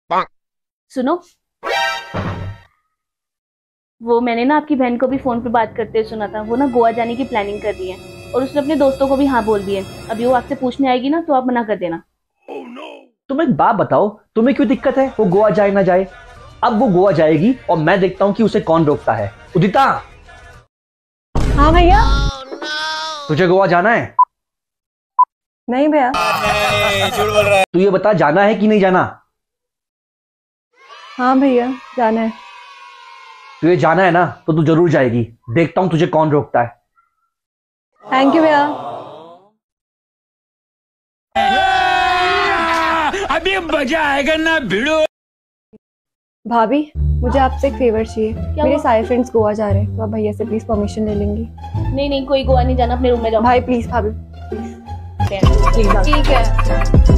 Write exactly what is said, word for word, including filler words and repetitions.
सुनो, वो मैंने ना आपकी बहन को भी फोन पे बात करते हुए सुना था। वो ना गोवा जाने की प्लानिंग कर रही है और उसने अपने दोस्तों को भी हाँ बोल दिए। अभी वो आपसे पूछने आएगी ना तो आप मना कर देना। oh, no. तुम एक बात बताओ, तुम्हें क्यों दिक्कत है वो गोवा जाए ना जाए? अब वो गोवा जाएगी और मैं देखता हूँ कि उसे कौन रोकता है। उदिता। हाँ भैया। oh, no. तुझे गोवा जाना है? नहीं भैया। झूठ बोल रहा है। तू ये बता, जाना है कि नहीं जाना? हाँ भैया जाना है। तुझे जाना है ना तो तू जरूर जाएगी। देखता हूँ तुझे कौन रोकता है। थैंक यू भैया। अभी मजा आएगा ना भिड़ो। भाभी मुझे आपसे एक फेवर चाहिए। मेरे सारे फ्रेंड्स गोवा जा रहे हैं तो आप भैया से प्लीज परमिशन ले लेंगी? नहीं नहीं, कोई गोवा नहीं जाना, अपने रूम में जाओ। भाई प्लीज भाभी ठीक है।